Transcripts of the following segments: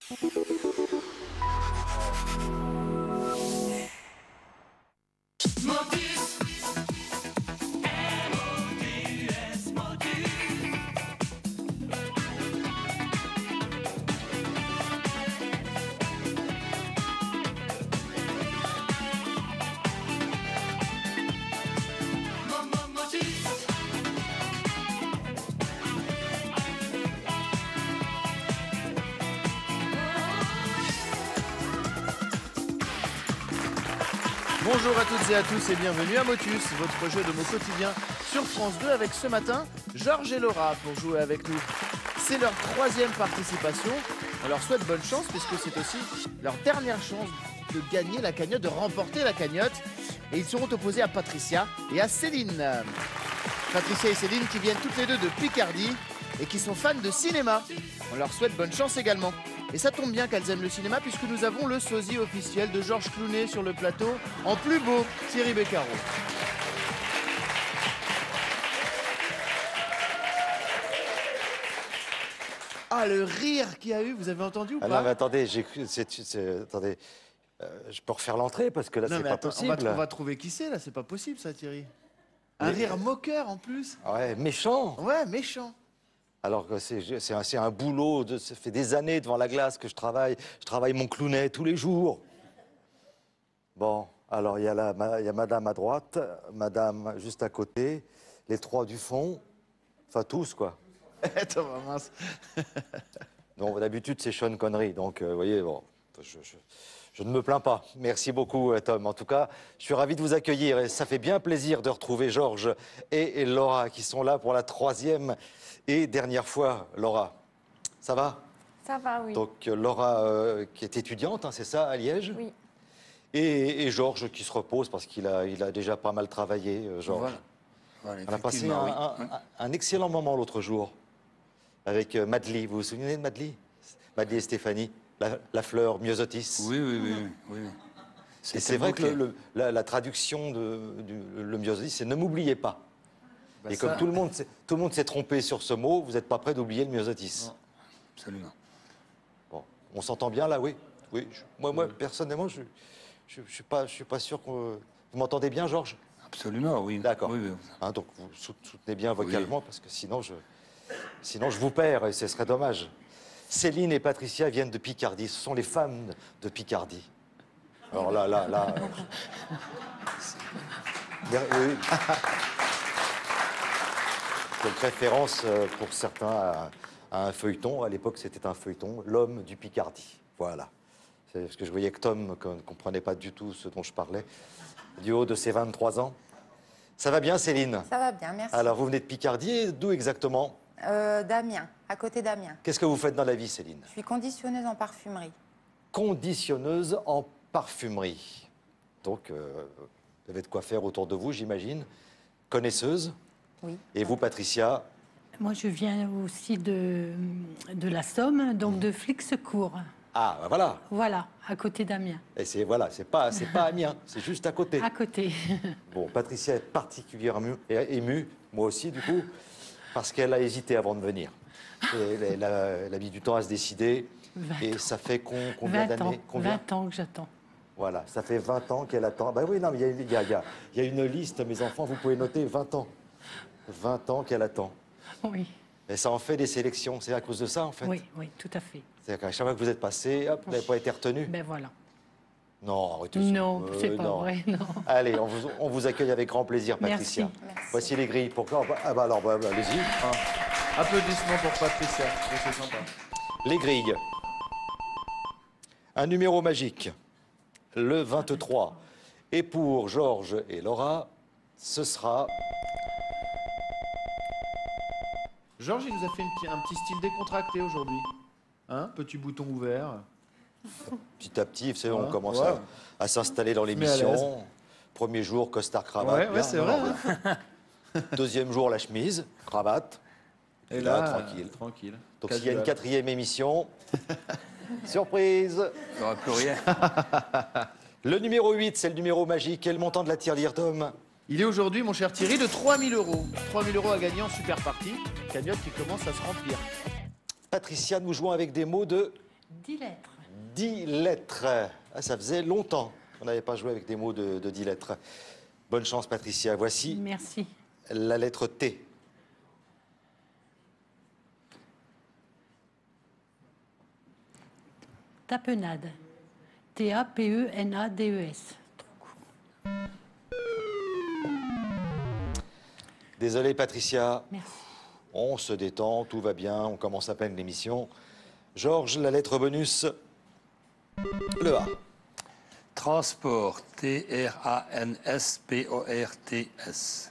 Bonjour à toutes et à tous et bienvenue à Motus, votre jeu de mots quotidien sur France 2 avec ce matin Georges et Laura pour jouer avec nous. C'est leur 3e participation, on leur souhaite bonne chance puisque c'est aussi leur dernière chance de gagner la cagnotte, de remporter la cagnotte. Et ils seront opposés à Patricia et à Céline. Patricia et Céline qui viennent toutes les deux de Picardie et qui sont fans de cinéma. On leur souhaite bonne chance également. Et ça tombe bien qu'elles aiment le cinéma puisque nous avons le sosie officiel de Georges Clooney sur le plateau, en plus beau, Thierry Beccaro. Ah, le rire qu'il y a eu, vous avez entendu ou pas? Non mais attendez, attendez, je peux refaire l'entrée parce que là c'est pas possible. On va trouver qui c'est là, c'est pas possible ça Thierry. Un rire moqueur en plus. Ouais, méchant. Ouais, méchant. Alors que c'est un boulot, ça fait des années devant la glace que je travaille mon Clooney tous les jours. Bon, alors il y a madame à droite, madame juste à côté, les 3 du fond, enfin tous quoi. Thomas, mince. Donc d'habitude c'est Sean Connery, donc vous voyez, bon, je ne me plains pas. Merci beaucoup Tom. En tout cas, je suis ravi de vous accueillir et ça fait bien plaisir de retrouver Georges et Laura qui sont là pour la 3e et dernière fois. Laura, ça va? Ça va, oui. Donc Laura qui est étudiante, hein, c'est ça, à Liège? Oui. Et Georges qui se repose parce qu'il a déjà pas mal travaillé, Georges. Voilà, On a passé un excellent moment l'autre jour avec Madly. Vous vous souvenez de Madly? Madly et Stéphanie, la fleur Myosotis. Oui. Et c'est vrai que la traduction le Myosotis, c'est ne m'oubliez pas. Bah et comme tout le monde s'est trompé sur ce mot, vous n'êtes pas prêt d'oublier le Myosotis. Non, absolument. Bon, on s'entend bien là, oui. Oui. Moi, personnellement, je suis pas sûr qu'on. Vous m'entendez bien, Georges? Absolument, oui. D'accord. Oui. Hein, donc vous soutenez bien vocalement parce que sinon je vous perds et ce serait dommage. Céline et Patricia viennent de Picardie. Ce sont les femmes de Picardie. Alors là. Oui. Donc référence pour certains à un feuilleton. À l'époque, c'était un feuilleton, L'homme du Picardie. Voilà. C'est parce que je voyais que Tom ne comprenait pas du tout ce dont je parlais, du haut de ses 23 ans. Ça va bien, Céline? Ça va bien, merci. Alors, vous venez de Picardie, d'où exactement? D'Amiens, à côté d'Amiens. Qu'est-ce que vous faites dans la vie, Céline? Je suis conditionneuse en parfumerie. Conditionneuse en parfumerie. Donc, vous avez de quoi faire autour de vous, j'imagine. Connaisseuse? Oui. Et vous, Patricia? Moi, je viens aussi de la Somme, donc de Flixecourt. Ah, ben voilà. Voilà, à côté d'Amiens. Et c'est pas Amiens, c'est juste à côté. À côté. Bon, Patricia est particulièrement émue, moi aussi, du coup, parce qu'elle a hésité avant de venir. Elle a mis du temps à se décider. Et ça fait combien d'années? 20 ans que j'attends. Voilà, ça fait 20 ans qu'elle attend. Ben oui, non, mais il y a une liste, mes enfants, vous pouvez noter 20 ans. 20 ans qu'elle attend. Oui. Et ça en fait des sélections, c'est à cause de ça, en fait? Oui, tout à fait. C'est-à-dire qu'à chaque fois que vous êtes passé, hop, vous n'avez pas été retenu? Ben voilà. Non, arrêtez ça. Non, c'est pas vrai, non. Allez, on vous accueille avec grand plaisir, Patricia. Merci. Voici les grilles. Pourquoi? Ah bah alors, allez-y. Applaudissements pour Patricia, c'est sympa. Les grilles. Un numéro magique, le 23. Et pour Georges et Laura, ce sera... Georges, il nous a fait un petit style décontracté aujourd'hui. Hein? Petit bouton ouvert. Petit à petit, c'est on Ouais, commence ouais. à s'installer dans à l'aise. l'émission. Premier jour, costard, cravate. Ouais, c'est vrai. Hein. Deuxième jour, la chemise, cravate. Et là, là, tranquille. Donc s'il y a une 4e émission, surprise. Il n'y aura plus rien. Le numéro 8, c'est le numéro magique. Quel montant de la tirelire, Tom? Il est aujourd'hui, mon cher Thierry, de 3 000 €. 3 000 € à gagner en super partie. Cagnotte qui commence à se remplir. Patricia, nous jouons avec des mots de 10 lettres. 10 lettres. Ah, ça faisait longtemps qu'on n'avait pas joué avec des mots de 10 lettres. Bonne chance, Patricia. Voici Merci. la lettre T. Tapenade. T-A-P-E-N-A-D-E-S. Désolé, Patricia. Merci. On se détend, tout va bien, on commence à peine l'émission. Georges, la lettre bonus, le A. Transport. T-R-A-N-S-P-O-R-T-S.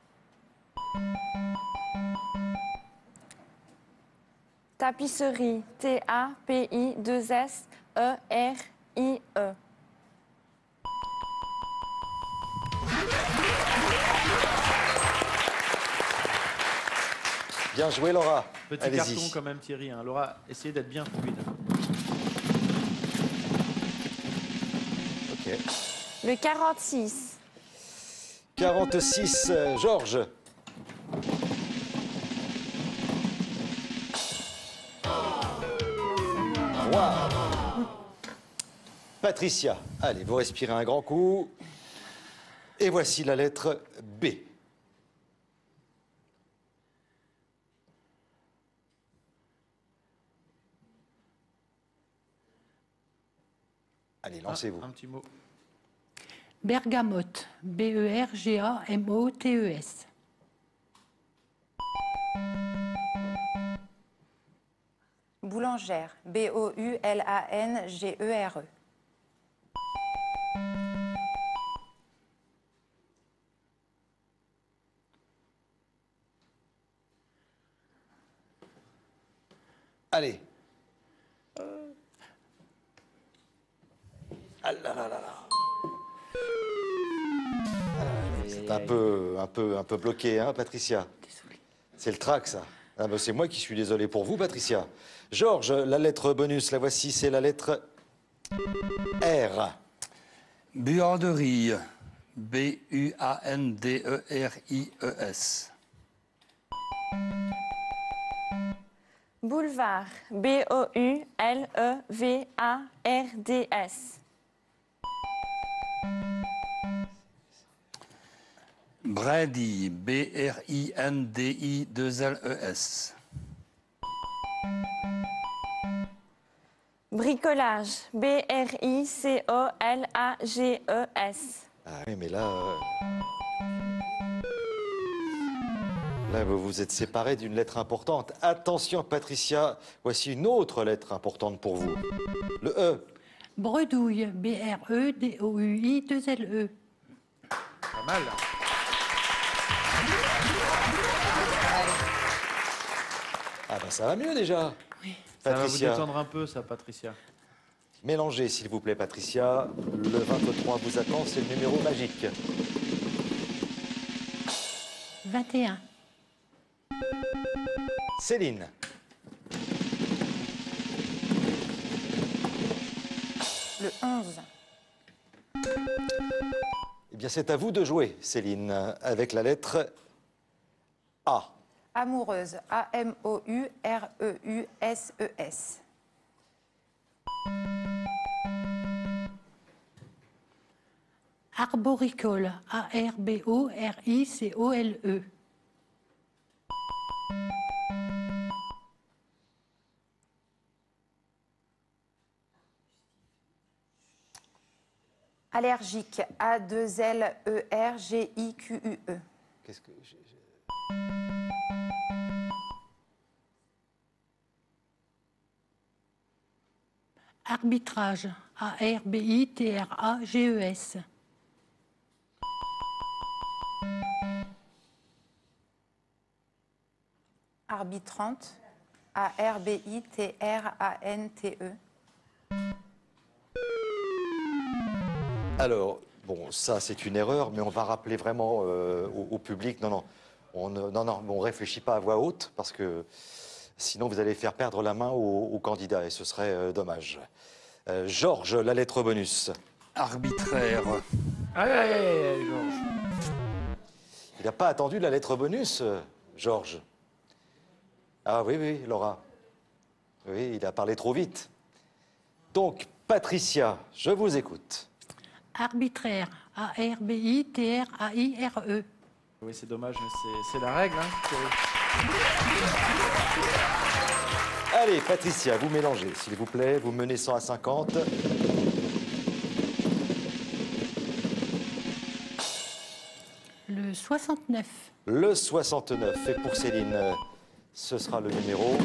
Tapisserie. T-A-P-I-2-S-E-R-I-E. Bien joué, Laura. Petit Allez-y. carton quand même, Thierry. Hein. Laura, essayez d'être bien fluide. Ok. Le 46. 46, Georges. Wow. Patricia, allez, vous respirez un grand coup. Et voici la lettre B. Allez, lancez-vous. Un petit mot. Bergamote. B-E-R-G-A-M-O-T-E-S. Boulangère. B-O-U-L-A-N-G-E-R-E. Allez. Ah là là là là. C'est un peu bloqué, hein, Patricia? C'est le trac, ça. Ah ben, c'est moi qui suis désolé pour vous, Patricia. Georges, la lettre bonus, la voici, c'est la lettre R. Buanderie. B-U-A-N-D-E-R-I-E-S. Boulevard. B-O-U-L-E-V-A-R-D-S. Brindille. B-R-I-N-D-I-2-L-E-S. Bricolage. B-R-I-C-O-L-A-G-E-S. Ah oui, mais là... Là, vous vous êtes séparés d'une lettre importante. Attention, Patricia, voici une autre lettre importante pour vous. Le E. Bredouille. B-R-E-D-O-U-I-2-L-E. Pas mal. Ah ben ça va mieux déjà. Oui. Ça va vous Patricia, détendre un peu, ça, Patricia. mélangez s'il vous plaît, Patricia. Le 23 vous attend, c'est le numéro magique. 21. Céline. Le 11. Eh bien, c'est à vous de jouer, Céline, avec la lettre A. Amoureuse. A-M-O-U-R-E-U-S-E-S. Arboricole. A-R-B-O-R-I-C-O-L-E. Allergique. A-2-L-E-R-G-I-Q-U-E. Qu'est-ce que Arbitrage. A-R-B-I-T-R-A-G-E-S. Arbitrante. A-R-B-I-T-R-A-N-T-E. Alors, bon, ça c'est une erreur, mais on va rappeler vraiment au public. Non, non, on réfléchit pas à voix haute parce que sinon vous allez faire perdre la main au candidat et ce serait dommage. Georges, la lettre bonus. Arbitraire. Allez, Georges. Il n'a pas attendu la lettre bonus, Georges. Ah oui, oui, Laura. Oui, il a parlé trop vite. Donc, Patricia, je vous écoute. Arbitraire. A-R-B-I-T-R-A-I-R-E. Oui, c'est dommage, mais c'est la règle. Hein, Thierry. Allez, Patricia, vous mélangez, s'il vous plaît. Vous menez 100 à 50. Le 69. Le 69. Et pour Céline, ce sera le numéro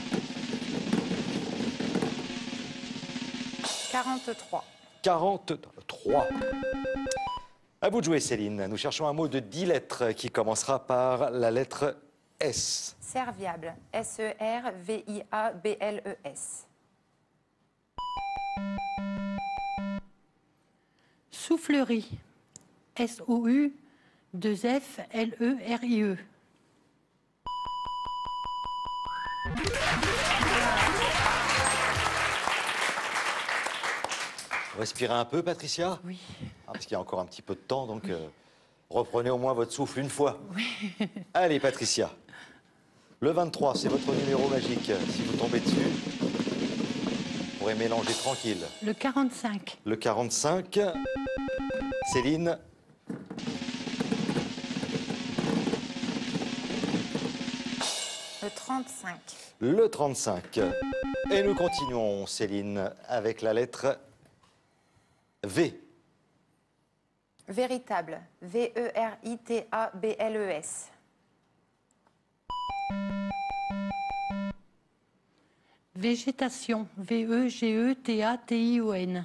43. 43. À vous de jouer, Céline. Nous cherchons un mot de 10 lettres qui commencera par la lettre S. Serviable. S-E-R-V-I-A-B-L-E-S. Soufflerie. S-O-U-2-F-L-E-R-I-E. Respirez un peu, Patricia. Oui. Parce qu'il y a encore un petit peu de temps, donc reprenez au moins votre souffle une fois. Oui. Allez, Patricia. Le 23, c'est votre numéro magique. Si vous tombez dessus, vous pourrez mélanger tranquille. Le 45. Le 45, Céline. Le 35. Le 35. Et nous continuons, Céline, avec la lettre V. Véritable. V-E-R-I-T-A-B-L-E-S. Végétation. V-E-G-E-T-A-T-I-O-N.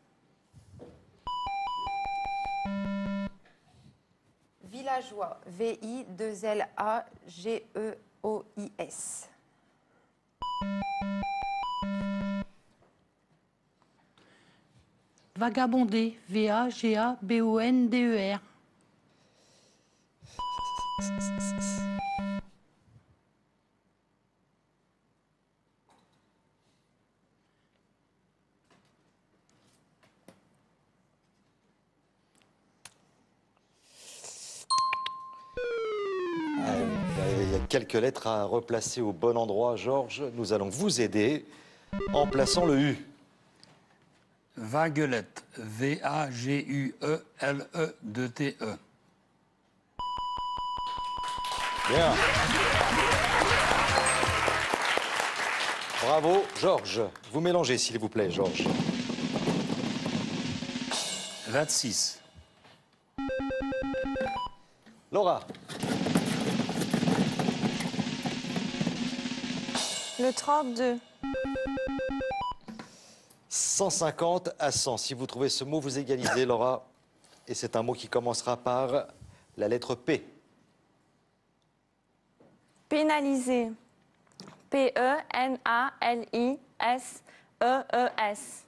Villageois. V-I-2-L-A-G-E-O-I-S. Vagabonder. V-A-G-A-B-O-N-D-E-R. Il y a quelques lettres à replacer au bon endroit, Georges. Nous allons vous aider en plaçant le U. Vaguelette. V-A-G-U-E-L-E-2-T-E. Bien. Bravo, Georges. Vous mélangez, s'il vous plaît, Georges. 26. Laura. Le 32. 150 à 100. Si vous trouvez ce mot, vous égalisez, Laura. Et c'est un mot qui commencera par la lettre P. Pénalisé. P-E-N-A-L-I-S-E-E-S.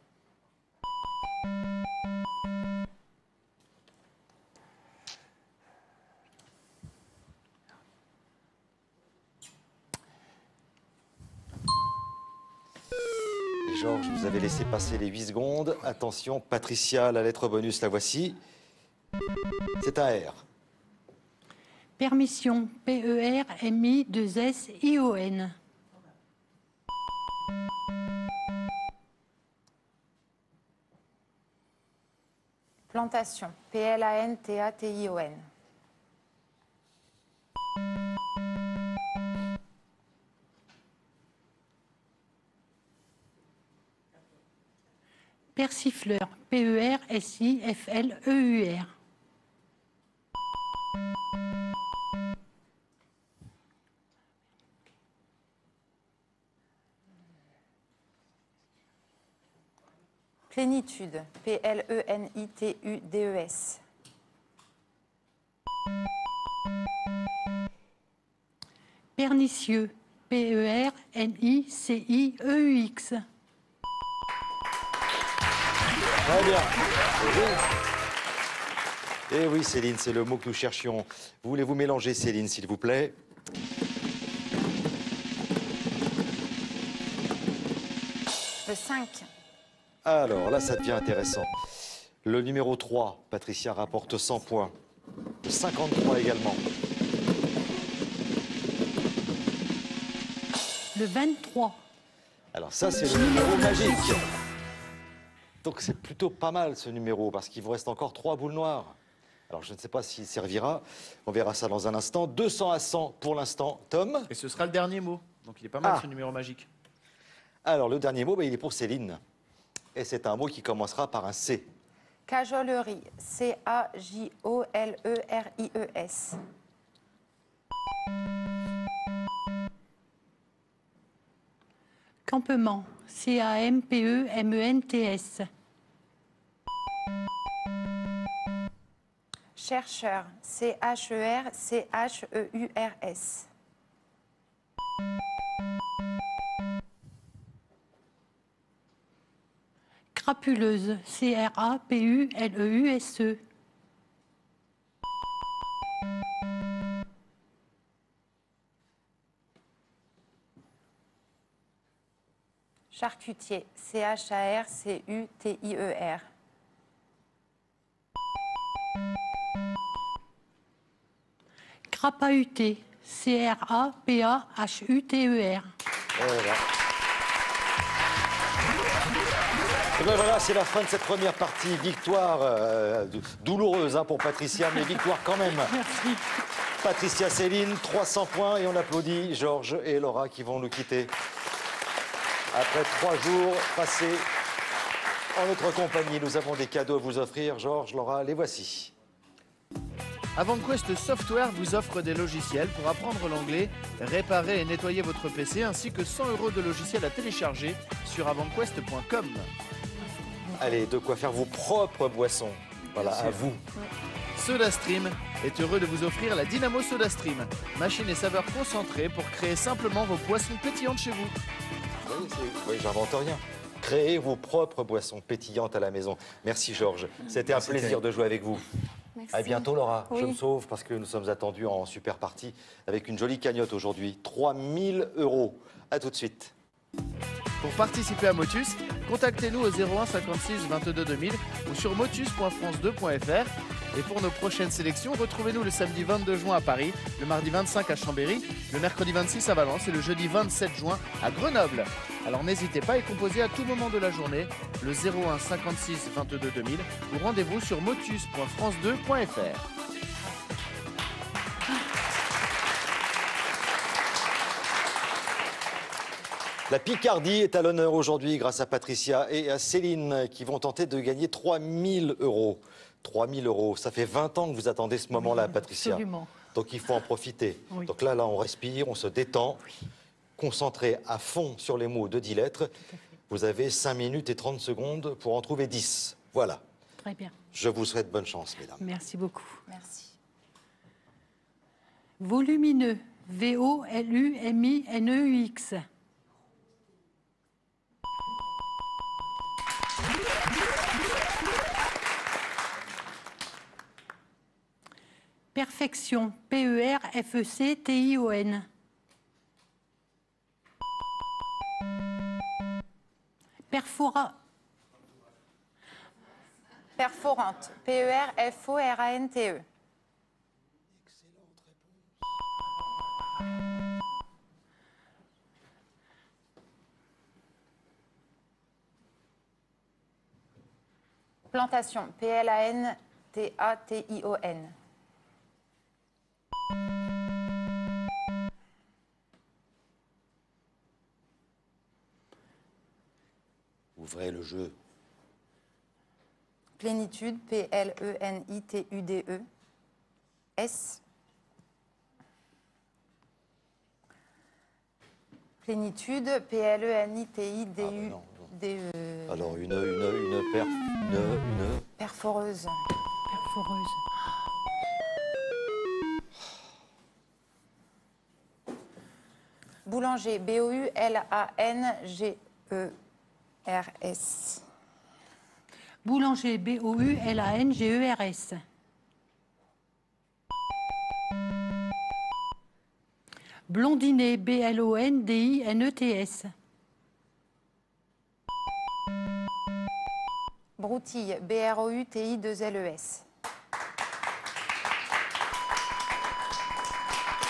Et Georges, vous avez laissé passer les 8 secondes. Attention, Patricia, la lettre bonus, la voici. C'est un R. Permission. P-E-R-M-I-2-S-I-O-N. Plantation. P-L-A-N-T-A-T-I-O-N. Persifleur. P-E-R-S-I-F-L-E-U-R. Plénitude. P-L-E-N-I-T-U-D-E-S. Pernicieux. P-E-R-N-I-C-I-E-U-X. Très bien. Et oui, Céline, c'est le mot que nous cherchions. Voulez-vous mélanger, Céline, s'il vous plaît? Le 5. Alors, là, ça devient intéressant. Le numéro 3, Patricia, rapporte 100 points. Le 53 également. Le 23. Alors ça, c'est le numéro magique. Donc c'est plutôt pas mal ce numéro, parce qu'il vous reste encore 3 boules noires. Alors je ne sais pas s'il servira, on verra ça dans un instant. 200 à 100 pour l'instant, Tom. Et ce sera le dernier mot. Donc il est pas mal Ah. ce numéro magique. Alors le dernier mot, il est pour Céline. Et c'est un mot qui commencera par un C. Cajolerie. C-A-J-O-L-E-R-I-E-S. Campement. C-A-M-P-E-M-E-N-T-S. Chercheur. C-H-E-R-C-H-E-U-R-S. Crapuleuse. C-R-A-P-U-L-E-U-S-E. Charcutier. C-H-A-R-C-U-T-I-E-R. Crapahuté. C-R-A-P-A-H-U-T-E-R. Voilà. Et ben voilà, c'est la fin de cette première partie. Victoire douloureuse hein, pour Patricia, mais victoire quand même. Merci. Patricia, Céline, 300 points. Et on applaudit Georges et Laura qui vont nous quitter. Après 3 jours passés en notre compagnie, nous avons des cadeaux à vous offrir. Georges, Laura, les voici. AvantQuest Software vous offre des logiciels pour apprendre l'anglais, réparer et nettoyer votre PC, ainsi que 100 € de logiciels à télécharger sur avantquest.com. Allez, de quoi faire vos propres boissons. Voilà, Bien à sûr. vous. SodaStream est heureux de vous offrir la Dynamo SodaStream, machine et saveur concentrée pour créer simplement vos boissons pétillantes chez vous. Oui, j'invente rien. Créez vos propres boissons pétillantes à la maison. Merci Georges. C'était un plaisir de jouer avec vous. Merci. À bientôt Laura. Oui. Je me sauve parce que nous sommes attendus en super partie avec une jolie cagnotte aujourd'hui. 3 000 €. À tout de suite. Pour participer à Motus, contactez-nous au 01 56 22 2000 ou sur motus.france2.fr. Et pour nos prochaines sélections, retrouvez-nous le samedi 22 juin à Paris, le mardi 25 à Chambéry, le mercredi 26 à Valence et le jeudi 27 juin à Grenoble. Alors n'hésitez pas et composez à tout moment de la journée le 01 56 22 2000 ou rendez-vous sur motus.france2.fr. La Picardie est à l'honneur aujourd'hui grâce à Patricia et à Céline qui vont tenter de gagner 3 000 €. 3 000 €, ça fait 20 ans que vous attendez ce moment-là, Patricia. Absolument. Donc il faut en profiter. Oui. Donc là, on respire, on se détend, concentré à fond sur les mots de 10 lettres. Vous avez 5 minutes et 30 secondes pour en trouver 10. Voilà. Très bien. Je vous souhaite bonne chance, mesdames. Merci beaucoup. Merci. Volumineux. V-O-L-U-M-I-N-E-U-X. Perfection. P-E-R-F-E-C-T-I-O-N. Perforante. P-E-R-F-O-R-A-N-T-E. Plantation. P-L-A-N-T-A-T-I-O-N. Ouvrez le jeu. Plénitude. P-L-E-N-I-T-U-D-E. S. Plénitude. P-L-E-N-I-T-I-D-U-D-E. Alors une Perforeuse. Perforeuse. Boulanger. B-O-U-L-A-N-G-E-R-S. Boulanger. B-O-U-L-A-N-G-E-R-S. Blondinet. B-L-O-N-D-I-N-E-T-S. Broutille. B-R-O-U-T-I-2-L-E-S.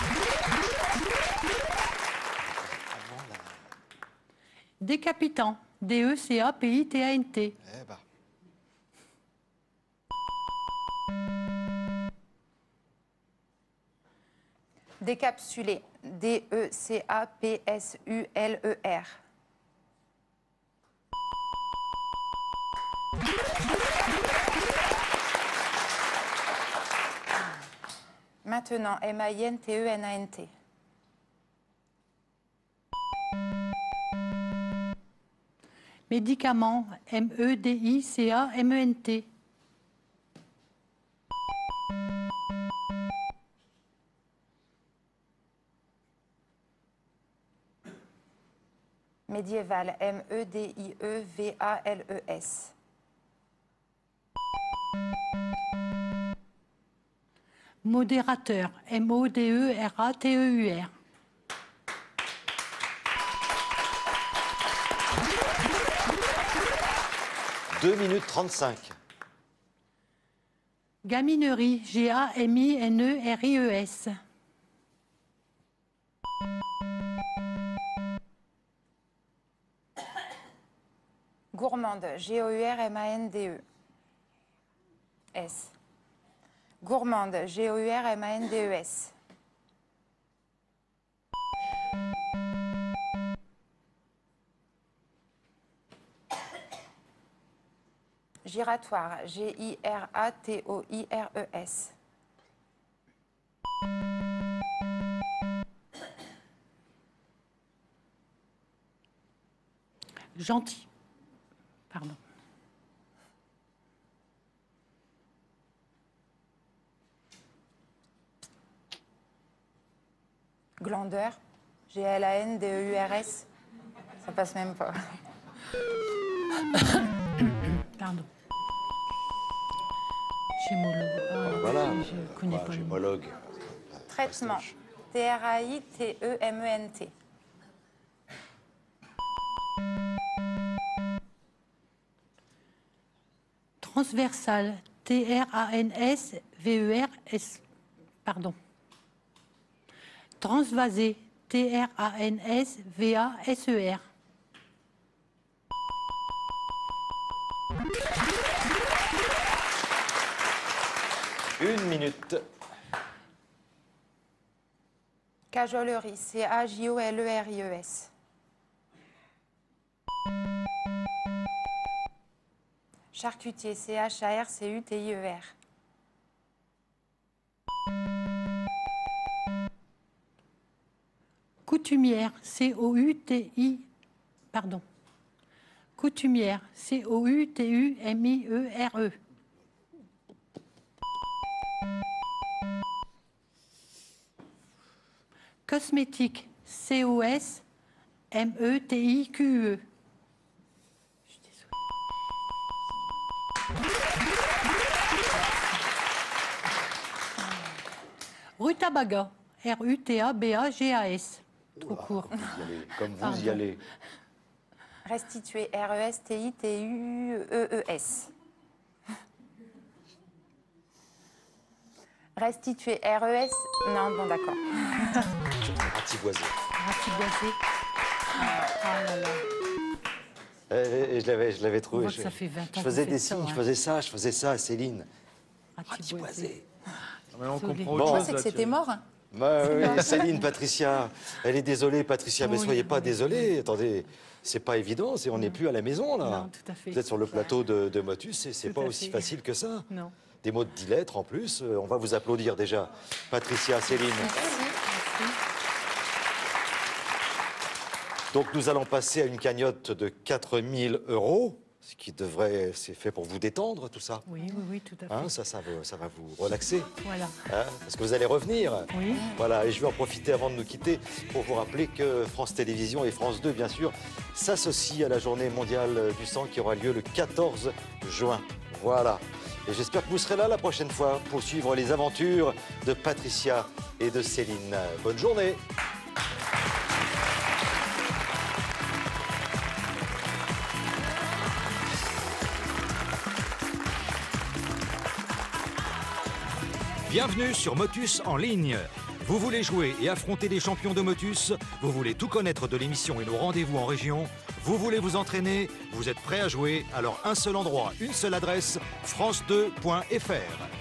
Décapitant. DECAPITANT. Eh ben. Décapsulé. DECAPSULER. Maintenant, MAINTENANT. Médicaments, MEDICAMENT. Médiéval. MEDIEVALES. Modérateur, MODERATEUR. 2 minutes 35. Gaminerie, GAMINERIES. Gourmande. GOURMANDE. S. Gourmande. GOURMANDES. Giratoire. GIRATOIRES. Gentil. Pardon. Glandeur. GLANDEURS. Ça passe même pas. Pardon. Gémologue. Ah, Voilà. Je connais pas le mot. Gémologue. Traitement. TRAITEMENT. Transversal. TRANSVERS. Pardon. Transvasé. TRANSVASER. Une minute. Cajolerie. CAJOLERIES. Charcutier. CHARCUTIER. Coutumière. COUTI. Pardon. Coutumière. COUTUMIERE. Cosmétique. COSMETIQUE. Je suis désolée. Rutabaga. RUTABAGAS. Trop court. Vous y allez, comme vous Pardon. y allez. Restituer. RESTITUEES. Restituer. RES. Non, bon, d'accord. Ratiboisé. Ratiboisé. Ah là là. Et je l'avais On trouvé. voit que ça fait 20 ans Je qu'on faisais fait des ça, signes, hein. je faisais ça, Céline. Ratiboisé. Mais on Désolé. comprend Bon. autre Je chose. pensais que là, c'était Thierry. mort. Oui, Céline, Patricia, elle est désolée, Patricia, mais Oui, soyez pas oui. désolée. Attendez, c'est pas évident, on n'est plus à la maison, là. Non, tout à fait. Vous êtes sur le plateau de Motus, et c'est Tout pas à aussi fait. facile que ça. Non. Des mots de 10 lettres en plus, on va vous applaudir déjà. Patricia, Céline. Donc nous allons passer à une cagnotte de 4 000 €, ce qui devrait, c'est fait pour vous détendre, tout ça. Oui, oui, oui, tout à fait. Hein, ça va vous relaxer, Voilà. hein, parce que vous allez revenir. Oui. Voilà, et je vais en profiter avant de nous quitter pour vous rappeler que France Télévisions et France 2, bien sûr, s'associent à la journée mondiale du sang qui aura lieu le 14 juin. Voilà. Et j'espère que vous serez là la prochaine fois pour suivre les aventures de Patricia et de Céline. Bonne journée. Bienvenue sur Motus en ligne. Vous voulez jouer et affronter des champions de Motus? Vous voulez tout connaître de l'émission et nos rendez-vous en région? Vous voulez vous entraîner? Vous êtes prêt à jouer? Alors un seul endroit, une seule adresse, france2.fr.